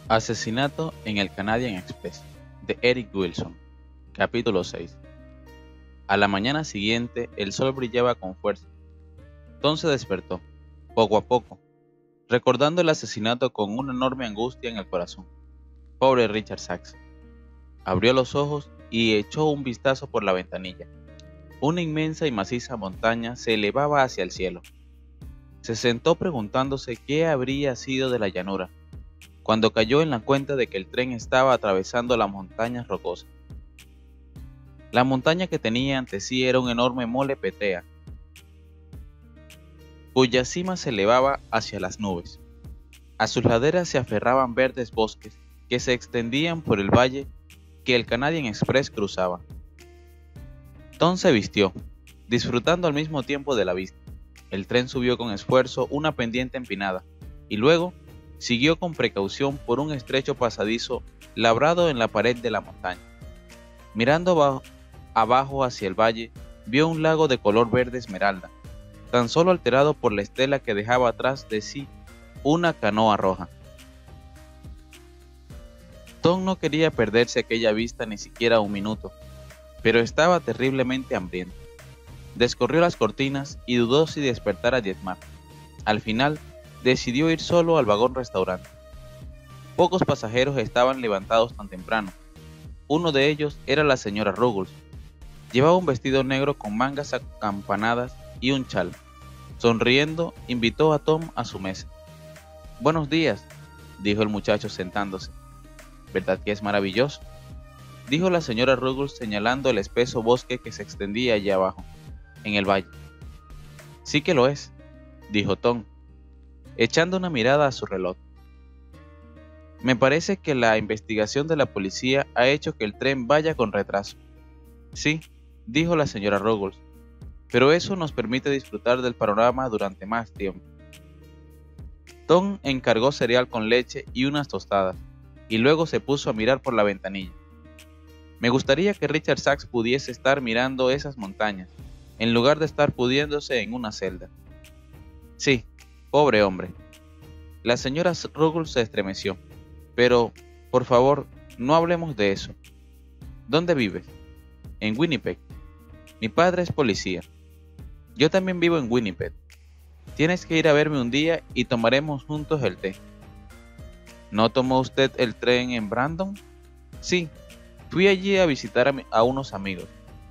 Asesinato en el Canadian Express, de Eric Wilson. Capítulo 6. A la mañana siguiente el sol brillaba con fuerza. Tom se despertó, poco a poco, recordando el asesinato con una enorme angustia en el corazón. Pobre Richard Sachs. Abrió los ojos y echó un vistazo por la ventanilla. Una inmensa y maciza montaña se elevaba hacia el cielo. Se sentó preguntándose qué habría sido de la llanura, cuando cayó en la cuenta de que el tren estaba atravesando las montañas rocosas. La montaña que tenía ante sí era un enorme mole pétrea, cuya cima se elevaba hacia las nubes. A sus laderas se aferraban verdes bosques que se extendían por el valle que el Canadian Express cruzaba. Tom se vistió, disfrutando al mismo tiempo de la vista. El tren subió con esfuerzo una pendiente empinada, y luego siguió con precaución por un estrecho pasadizo labrado en la pared de la montaña. Mirando abajo hacia el valle, vio un lago de color verde esmeralda, tan solo alterado por la estela que dejaba atrás de sí una canoa roja. Tom no quería perderse aquella vista ni siquiera un minuto, pero estaba terriblemente hambriento. Descorrió las cortinas y dudó si despertar a Dietmar. Al final, decidió ir solo al vagón restaurante. Pocos pasajeros estaban levantados tan temprano. Uno de ellos era la señora Ruggles. Llevaba un vestido negro con mangas acampanadas y un chal. Sonriendo, invitó a Tom a su mesa. «Buenos días», dijo el muchacho sentándose. «¿Verdad que es maravilloso?», dijo la señora Ruggles señalando el espeso bosque que se extendía allá abajo, en el valle. «Sí que lo es», dijo Tom, echando una mirada a su reloj. «Me parece que la investigación de la policía ha hecho que el tren vaya con retraso». «Sí», dijo la señora Ruggles, «pero eso nos permite disfrutar del panorama durante más tiempo». Tom encargó cereal con leche y unas tostadas, y luego se puso a mirar por la ventanilla. «Me gustaría que Richard Sachs pudiese estar mirando esas montañas, en lugar de estar pudriéndose en una celda». «Sí, pobre hombre». La señora Ruggles se estremeció. «Pero, por favor, no hablemos de eso. ¿Dónde vives?» «En Winnipeg. Mi padre es policía». «Yo también vivo en Winnipeg. Tienes que ir a verme un día y tomaremos juntos el té». «¿No tomó usted el tren en Brandon?» «Sí, fui allí a visitar a unos amigos.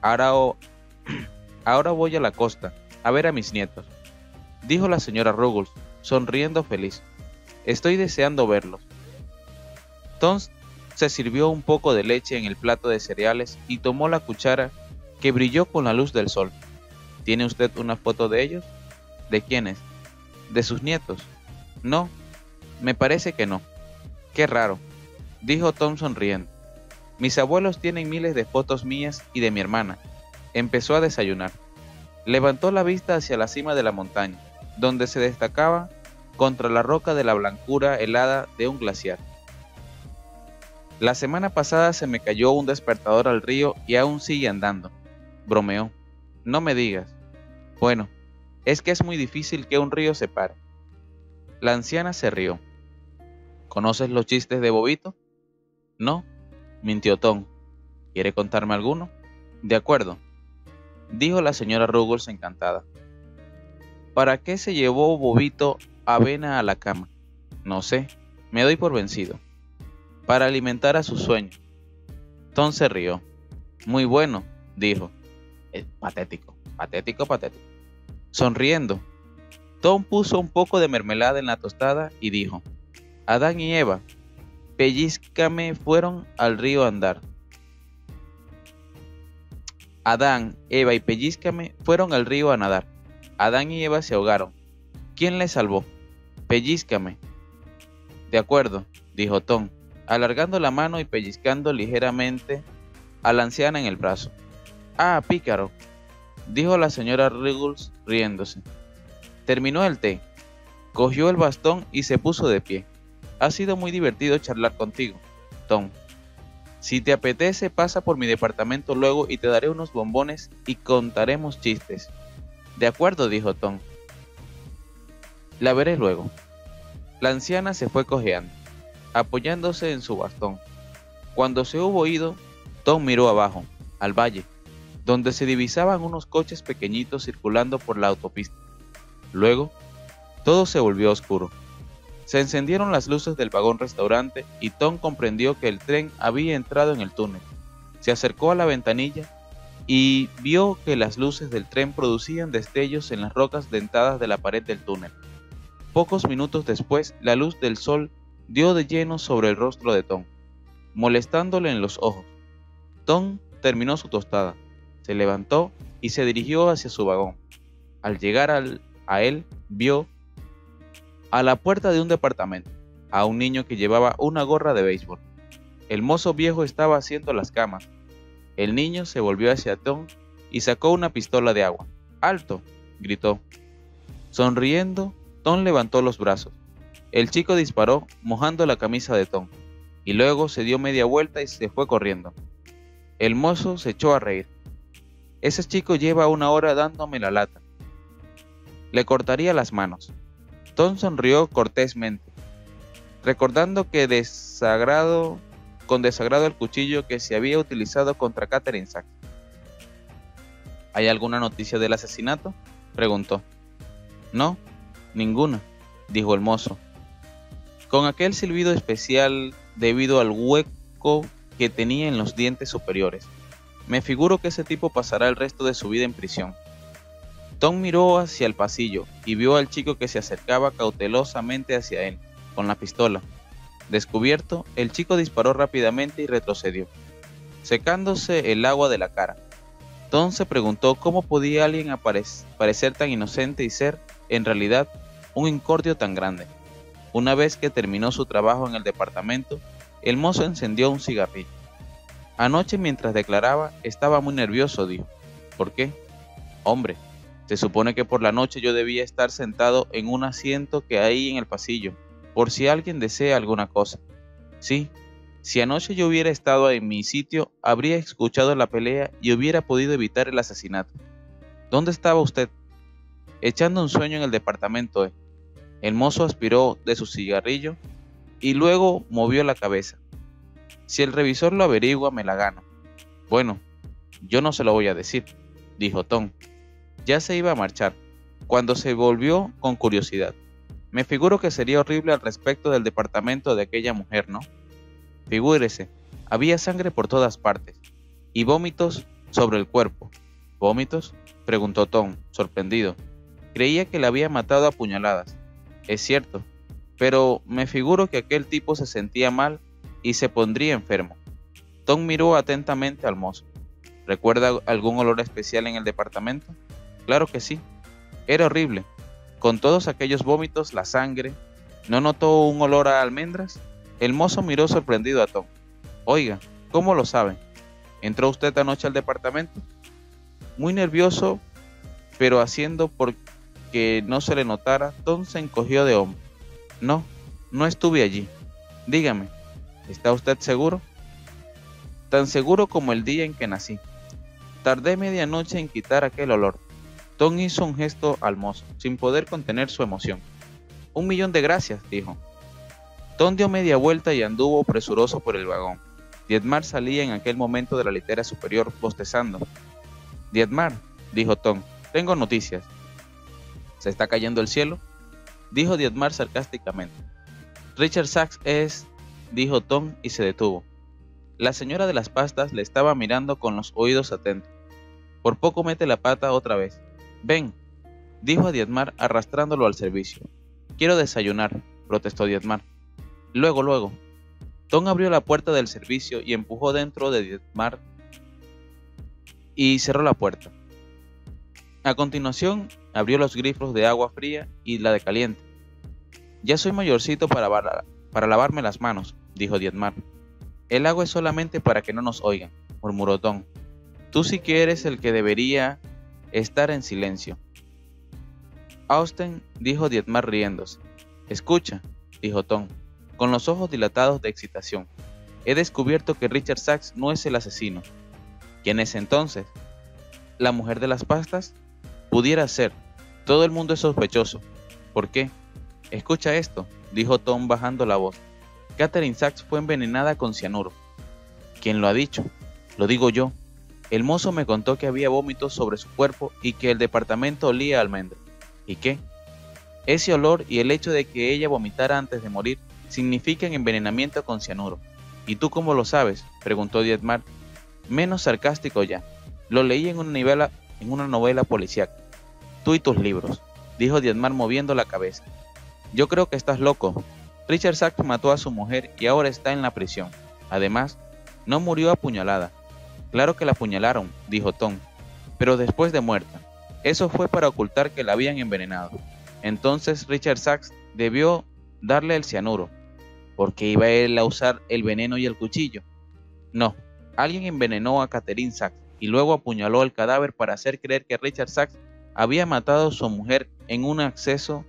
Ahora voy a la costa, a ver a mis nietos», dijo la señora Ruggles, sonriendo feliz. «Estoy deseando verlos». Tom se sirvió un poco de leche en el plato de cereales y tomó la cuchara que brilló con la luz del sol. «¿Tiene usted una foto de ellos?» «¿De quiénes?» «¿De sus nietos?» «No, me parece que no». «Qué raro», dijo Tom sonriendo. «Mis abuelos tienen miles de fotos mías y de mi hermana». Empezó a desayunar. Levantó la vista hacia la cima de la montaña, donde se destacaba contra la roca de la blancura helada de un glaciar. «La semana pasada se me cayó un despertador al río y aún sigue andando», bromeó. «No me digas». «Bueno, es que es muy difícil que un río se pare». La anciana se rió. «¿Conoces los chistes de Bobito?» «No», mintió Tom. «¿Quiere contarme alguno?» «De acuerdo», dijo la señora Ruggles encantada. «¿Para qué se llevó Bobito avena a la cama?» «No sé, me doy por vencido». «Para alimentar a su sueño». Tom se rió. «Muy bueno», dijo. «Es patético, patético, patético». Sonriendo, Tom puso un poco de mermelada en la tostada y dijo: «Adán y Eva, pellízcame, fueron al río a andar». Adán, Eva y Pellízcame fueron al río a nadar. Adán y Eva se ahogaron. ¿Quién les salvó? Pellízcame. «De acuerdo», dijo Tom, alargando la mano y pellizcando ligeramente a la anciana en el brazo. «Ah, pícaro», dijo la señora Ruggles riéndose. Terminó el té, cogió el bastón y se puso de pie. «Ha sido muy divertido charlar contigo, Tom. Si te apetece, pasa por mi departamento luego y te daré unos bombones y contaremos chistes». «De acuerdo», dijo Tom. «La veré luego». La anciana se fue cojeando. apoyándose en su bastón. Cuando se hubo ido, Tom miró abajo, al valle, donde se divisaban unos coches pequeñitos circulando por la autopista. Luego, todo se volvió oscuro. Se encendieron las luces del vagón restaurante y Tom comprendió que el tren había entrado en el túnel. Se acercó a la ventanilla y vio que las luces del tren producían destellos en las rocas dentadas de la pared del túnel. Pocos minutos después, la luz del sol dio de lleno sobre el rostro de Tom, molestándole en los ojos. Tom terminó su tostada, se levantó y se dirigió hacia su vagón. Al llegar a él, vio a la puerta de un departamento a un niño que llevaba una gorra de béisbol. El mozo viejo estaba haciendo las camas. El niño se volvió hacia Tom y sacó una pistola de agua. ¡Alto!, gritó. Sonriendo, Tom levantó los brazos. El chico disparó, mojando la camisa de Tom, y luego se dio media vuelta y se fue corriendo. El mozo se echó a reír. Ese chico lleva una hora dándome la lata. Le cortaría las manos. Tom sonrió cortésmente, recordando con desagrado el cuchillo que se había utilizado contra Katherine Sachs. ¿Hay alguna noticia del asesinato?, preguntó. No, ninguna, dijo el mozo, con aquel silbido especial debido al hueco que tenía en los dientes superiores. Me figuro que ese tipo pasará el resto de su vida en prisión. Tom miró hacia el pasillo y vio al chico que se acercaba cautelosamente hacia él, con la pistola. Descubierto, el chico disparó rápidamente y retrocedió, secándose el agua de la cara. Tom se preguntó cómo podía alguien parecer tan inocente y ser, en realidad, un incordio tan grande. Una vez que terminó su trabajo en el departamento, el mozo encendió un cigarrillo. Anoche, mientras declaraba, estaba muy nervioso, dijo. ¿Por qué? Hombre, se supone que por la noche yo debía estar sentado en un asiento que hay en el pasillo, por si alguien desea alguna cosa. Sí, si anoche yo hubiera estado en mi sitio, habría escuchado la pelea y hubiera podido evitar el asesinato. ¿Dónde estaba usted? Echando un sueño en el departamento, El mozo aspiró de su cigarrillo y luego movió la cabeza. Si el revisor lo averigua, me la gano. Bueno, yo no se lo voy a decir, dijo Tom. Ya se iba a marchar, cuando se volvió con curiosidad. Me figuro que sería horrible al respecto del departamento de aquella mujer, ¿no? Figúrese, había sangre por todas partes, y vómitos sobre el cuerpo. ¿Vómitos?, preguntó Tom, sorprendido. Creía que la había matado a puñaladas. Es cierto, pero me figuro que aquel tipo se sentía mal y se pondría enfermo. Tom miró atentamente al mozo. ¿Recuerda algún olor especial en el departamento? Claro que sí. Era horrible. Con todos aquellos vómitos, la sangre. ¿No notó un olor a almendras? El mozo miró sorprendido a Tom. Oiga, ¿cómo lo sabe? ¿Entró usted anoche al departamento? Muy nervioso, pero haciendo por que no se le notara, Tom se encogió de hombros. No, no estuve allí. Dígame, ¿está usted seguro? Tan seguro como el día en que nací. Tardé medianoche en quitar aquel olor. Tom hizo un gesto al mozo, sin poder contener su emoción. 1.000.000 de gracias, dijo. Tom dio media vuelta y anduvo presuroso por el vagón. Dietmar salía en aquel momento de la litera superior, bostezando. Dietmar, dijo Tom, tengo noticias. ¿Se está cayendo el cielo?, dijo Dietmar sarcásticamente. Richard Sachs es, dijo Tom y se detuvo. La señora de las pastas le estaba mirando con los oídos atentos. Por poco mete la pata otra vez. Ven, dijo a Dietmar arrastrándolo al servicio. Quiero desayunar, protestó Dietmar. Luego. Tom abrió la puerta del servicio y empujó dentro de Dietmar y cerró la puerta. A continuación, abrió los grifos de agua fría y la de caliente. Ya soy mayorcito para lavarme las manos, dijo Dietmar. El agua es solamente para que no nos oigan, murmuró Tom. Tú sí que eres el que debería estar en silencio. Austen, dijo Dietmar riéndose. Escucha, dijo Tom, con los ojos dilatados de excitación. He descubierto que Richard Sachs no es el asesino. ¿Quién es entonces? ¿La mujer de las pastas? Pudiera ser. Todo el mundo es sospechoso. ¿Por qué? Escucha esto, dijo Tom bajando la voz. Catherine Sachs fue envenenada con cianuro. ¿Quién lo ha dicho? Lo digo yo. El mozo me contó que había vómitos sobre su cuerpo y que el departamento olía a almendra. ¿Y qué? Ese olor y el hecho de que ella vomitara antes de morir significan envenenamiento con cianuro. ¿Y tú cómo lo sabes?, preguntó Dietmar, menos sarcástico ya. Lo leí en una novela policíaca. Tú y tus libros, dijo Dietmar moviendo la cabeza. Yo creo que estás loco. Richard Sachs mató a su mujer y ahora está en la prisión. Además, no murió apuñalada. Claro que la apuñalaron, dijo Tom, pero después de muerta. Eso fue para ocultar que la habían envenenado. Entonces Richard Sachs debió darle el cianuro. ¿Por qué iba él a usar el veneno y el cuchillo? No, alguien envenenó a Catherine Sachs y luego apuñaló el cadáver para hacer creer que Richard Sachs había matado a su mujer en un acceso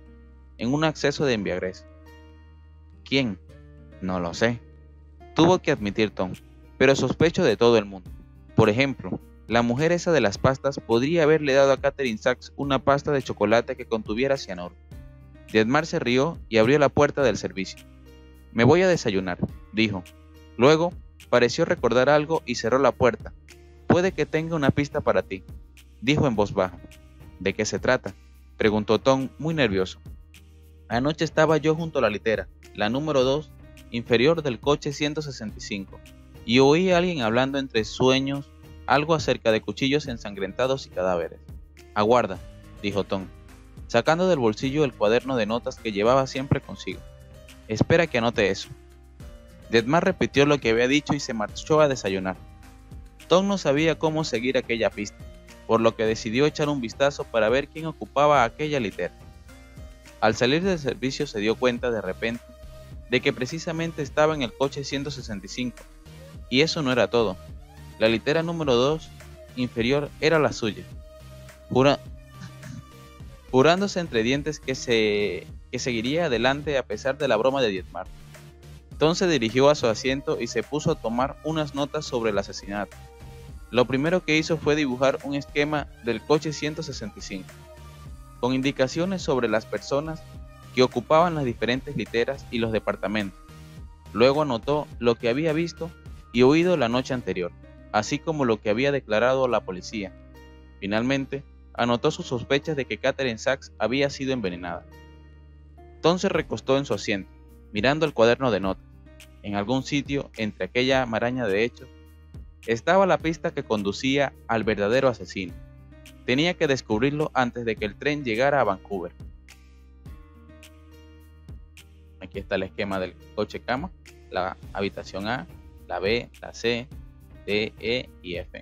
de embriaguez. ¿Quién? No lo sé. Tuvo que admitir Tom, pero sospecho de todo el mundo. Por ejemplo, la mujer esa de las pastas podría haberle dado a Catherine Sachs una pasta de chocolate que contuviera cianuro. Dietmar se rió y abrió la puerta del servicio. Me voy a desayunar, dijo. Luego, pareció recordar algo y cerró la puerta. Puede que tenga una pista para ti, dijo en voz baja. ¿De qué se trata?, preguntó Tom, muy nervioso. Anoche estaba yo junto a la litera, la número 2, inferior del coche 165, y oí a alguien hablando entre sueños algo acerca de cuchillos ensangrentados y cadáveres. Aguarda, dijo Tom, sacando del bolsillo el cuaderno de notas que llevaba siempre consigo. Espera que anote eso. Dietmar repitió lo que había dicho y se marchó a desayunar. Tom no sabía cómo seguir aquella pista, por lo que decidió echar un vistazo para ver quién ocupaba aquella litera. Al salir del servicio se dio cuenta de repente de que precisamente estaba en el coche 165, y eso no era todo. La litera número 2 inferior era la suya. Jurándose entre dientes que seguiría adelante a pesar de la broma de Dietmar. Tom se dirigió a su asiento y se puso a tomar unas notas sobre el asesinato. Lo primero que hizo fue dibujar un esquema del coche 165, con indicaciones sobre las personas que ocupaban las diferentes literas y los departamentos. Luego anotó lo que había visto y oído la noche anterior, así como lo que había declarado la policía. Finalmente, anotó sus sospechas de que Catherine Sachs había sido envenenada. Tom se recostó en su asiento, mirando el cuaderno de notas. En algún sitio, entre aquella maraña de hechos, estaba la pista que conducía al verdadero asesino. Tenía que descubrirlo antes de que el tren llegara a Vancouver. Aquí está el esquema del coche cama, la habitación A, la B, la C, D, E y F.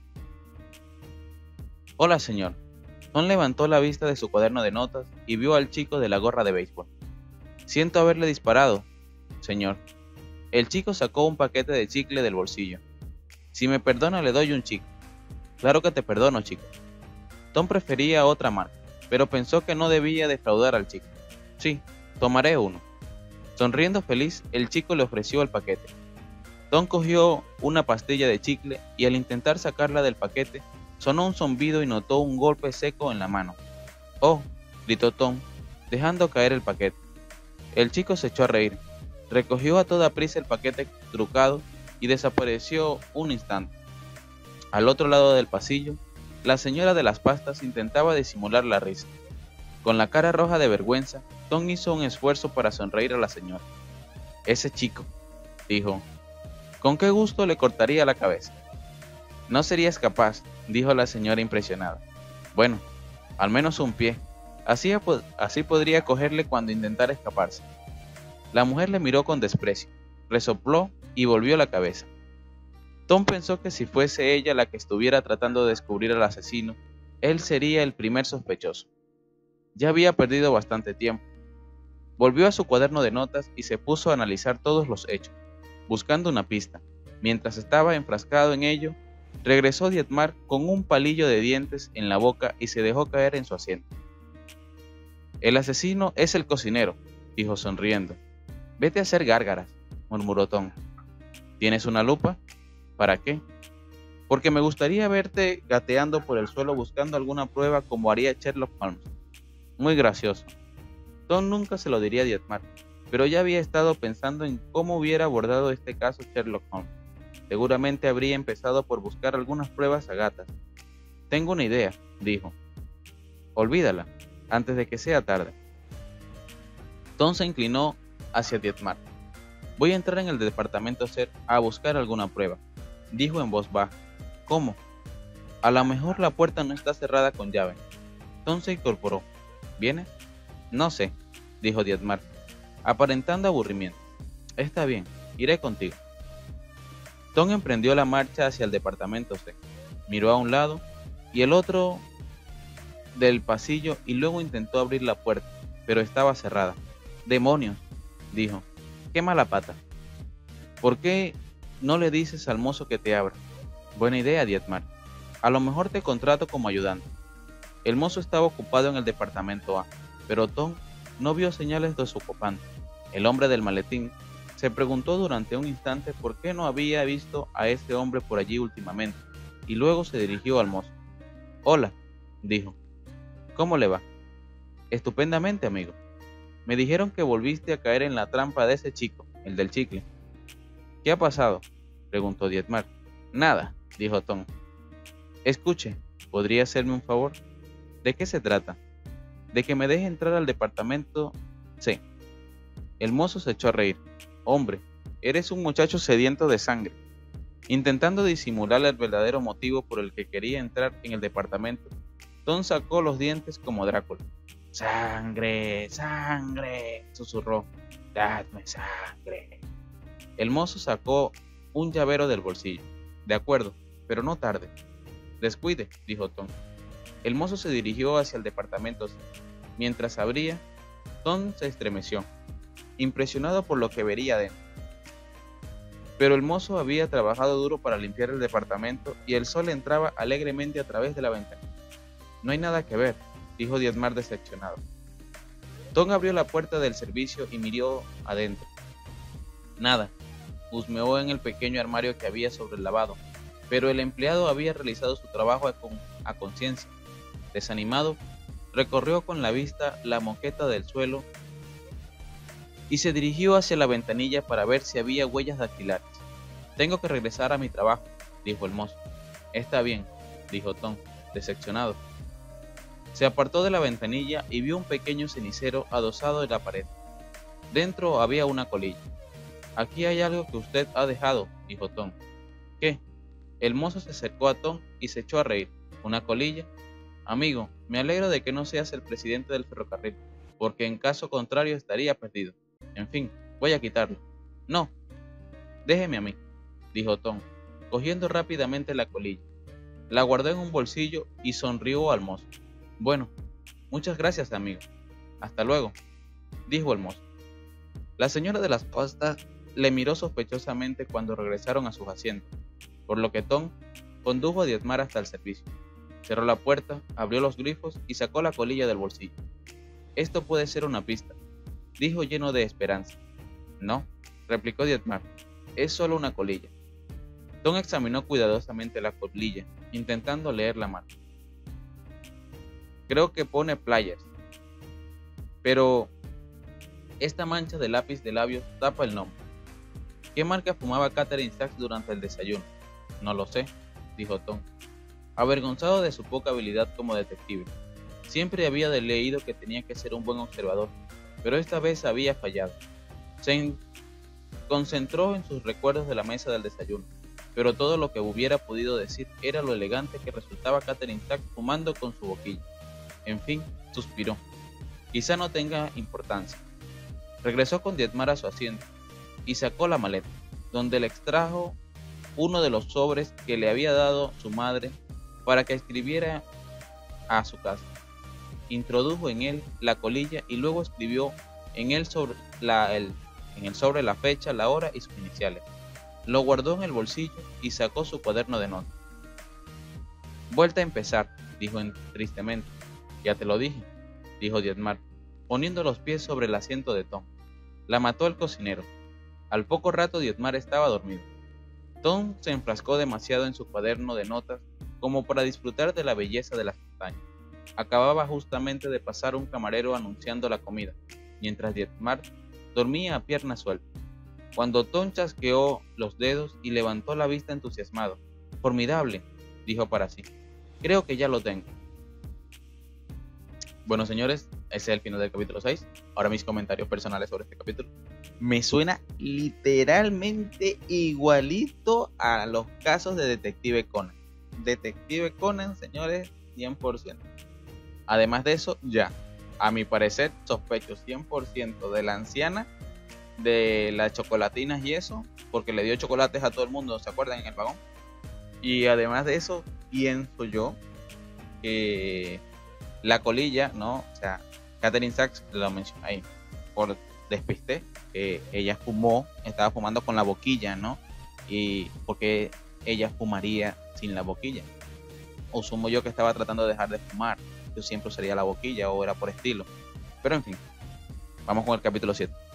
Hola, señor. Tom levantó la vista de su cuaderno de notas y vio al chico de la gorra de béisbol. Siento haberle disparado, señor. El chico sacó un paquete de chicle del bolsillo. Si me perdona, le doy un chicle. Claro que te perdono, chico. Tom prefería otra marca, pero pensó que no debía defraudar al chico. Sí, tomaré uno. Sonriendo feliz, el chico le ofreció el paquete. Tom cogió una pastilla de chicle y al intentar sacarla del paquete, sonó un zumbido y notó un golpe seco en la mano. ¡Oh!, gritó Tom, dejando caer el paquete. El chico se echó a reír. Recogió a toda prisa el paquete trucado y desapareció un instante. Al otro lado del pasillo, la señora de las pastas intentaba disimular la risa. Con la cara roja de vergüenza, Tom hizo un esfuerzo para sonreír a la señora. Ese chico, dijo, con qué gusto le cortaría la cabeza. No serías capaz, dijo la señora impresionada. Bueno, al menos un pie. Así podría cogerle cuando intentara escaparse. La mujer le miró con desprecio, resopló y volvió la cabeza. Tom pensó que si fuese ella la que estuviera tratando de descubrir al asesino, él sería el primer sospechoso. Ya había perdido bastante tiempo. Volvió a su cuaderno de notas y se puso a analizar todos los hechos, buscando una pista. Mientras estaba enfrascado en ello, regresó Dietmar con un palillo de dientes en la boca y se dejó caer en su asiento. El asesino es el cocinero, dijo sonriendo. Vete a hacer gárgaras, murmuró Tom. ¿Tienes una lupa? ¿Para qué? Porque me gustaría verte gateando por el suelo buscando alguna prueba como haría Sherlock Holmes. Muy gracioso. Tom nunca se lo diría a Dietmar, pero ya había estado pensando en cómo hubiera abordado este caso Sherlock Holmes. Seguramente habría empezado por buscar algunas pruebas a gatas. Tengo una idea, dijo. Olvídala, antes de que sea tarde. Tom se inclinó hacia Dietmar. Voy a entrar en el departamento C a buscar alguna prueba, dijo en voz baja. ¿Cómo? A lo mejor la puerta no está cerrada con llave. Tom se incorporó. ¿Vienes? No sé, dijo Dietmar, aparentando aburrimiento. Está bien, iré contigo. Tom emprendió la marcha hacia el departamento C. Miró a un lado y el otro del pasillo y luego intentó abrir la puerta, pero estaba cerrada. ¡Demonios!, dijo. ¡Qué mala pata! ¿Por qué no le dices al mozo que te abra? Buena idea, Dietmar. A lo mejor te contrato como ayudante. El mozo estaba ocupado en el departamento A, pero Tom no vio señales de su ocupante. El hombre del maletín se preguntó durante un instante por qué no había visto a este hombre por allí últimamente, y luego se dirigió al mozo. Hola, dijo. ¿Cómo le va? Estupendamente, amigo. Me dijeron que volviste a caer en la trampa de ese chico, el del chicle. ¿Qué ha pasado?, preguntó Dietmar. Nada, dijo Tom. Escuche, ¿podría hacerme un favor? ¿De qué se trata? De que me deje entrar al departamento C. El mozo se echó a reír. Hombre, eres un muchacho sediento de sangre. Intentando disimular el verdadero motivo por el que quería entrar en el departamento, Tom sacó los dientes como Drácula. ¡Sangre! ¡Sangre!, susurró. ¡Dadme sangre! El mozo sacó un llavero del bolsillo. De acuerdo, pero no tarde. Descuide, dijo Tom. El mozo se dirigió hacia el departamento C. Mientras abría, Tom se estremeció, impresionado por lo que vería dentro. Pero el mozo había trabajado duro para limpiar el departamento y el sol entraba alegremente a través de la ventana. No hay nada que ver, dijo Dietmar decepcionado. Tom abrió la puerta del servicio y miró adentro. Nada, husmeó en el pequeño armario que había sobre el lavado, pero el empleado había realizado su trabajo a conciencia. Desanimado, recorrió con la vista la moqueta del suelo y se dirigió hacia la ventanilla para ver si había huellas dactilares. Tengo que regresar a mi trabajo, dijo el mozo. Está bien, dijo Tom, decepcionado. Se apartó de la ventanilla y vio un pequeño cenicero adosado en la pared. Dentro había una colilla. Aquí hay algo que usted ha dejado, dijo Tom. ¿Qué? El mozo se acercó a Tom y se echó a reír. ¿Una colilla? Amigo, me alegro de que no seas el presidente del ferrocarril, porque en caso contrario estaría perdido. En fin, voy a quitarlo. No, déjeme a mí, dijo Tom, cogiendo rápidamente la colilla. La guardó en un bolsillo y sonrió al mozo. Bueno, muchas gracias, amigo. Hasta luego, dijo el mozo. La señora de las costas le miró sospechosamente cuando regresaron a sus asientos, por lo que Tom condujo a Dietmar hasta el servicio. Cerró la puerta, abrió los grifos y sacó la colilla del bolsillo. Esto puede ser una pista, dijo lleno de esperanza. No, replicó Dietmar, es solo una colilla. Tom examinó cuidadosamente la colilla, intentando leer la marca. Creo que pone Players, pero esta mancha de lápiz de labios tapa el nombre. ¿Qué marca fumaba Catherine Sachs durante el desayuno? No lo sé, dijo Tom, avergonzado de su poca habilidad como detective. Siempre había leído que tenía que ser un buen observador, pero esta vez había fallado. Se concentró en sus recuerdos de la mesa del desayuno, pero todo lo que hubiera podido decir era lo elegante que resultaba Catherine Sachs fumando con su boquilla. En fin, suspiró. Quizá no tenga importancia. Regresó con Dietmar a su asiento y sacó la maleta, donde le extrajo uno de los sobres que le había dado su madre para que escribiera a su casa. Introdujo en él la colilla y luego escribió en el sobre la fecha, la hora y sus iniciales. Lo guardó en el bolsillo y sacó su cuaderno de notas. Vuelta a empezar, dijo tristemente. Ya te lo dije, dijo Dietmar, poniendo los pies sobre el asiento de Tom. La mató el cocinero. Al poco rato Dietmar estaba dormido. Tom se enfrascó demasiado en su cuaderno de notas como para disfrutar de la belleza de las montañas. Acababa justamente de pasar un camarero anunciando la comida, mientras Dietmar Dormía a pierna suelta, cuando Tom chasqueó los dedos y levantó la vista entusiasmado. Formidable, dijo para sí. Creo que ya lo tengo. Bueno, señores, ese es el final del capítulo 6. Ahora mis comentarios personales sobre este capítulo. Me suena literalmente igualito a los casos de Detective Conan. Detective Conan, señores, 100%. Además de eso, ya, a mi parecer, sospecho 100% de la anciana, de las chocolatinas y eso, porque le dio chocolates a todo el mundo, ¿se acuerdan? En el vagón. Y además de eso, pienso yo que la colilla, ¿no? O sea, Catherine Sachs lo menciona ahí, por despiste, que ella estaba fumando con la boquilla, ¿no? Y porque ella fumaría sin la boquilla. O sumo yo que estaba tratando de dejar de fumar, yo siempre usaría la boquilla o era por estilo. Pero en fin, vamos con el capítulo 7.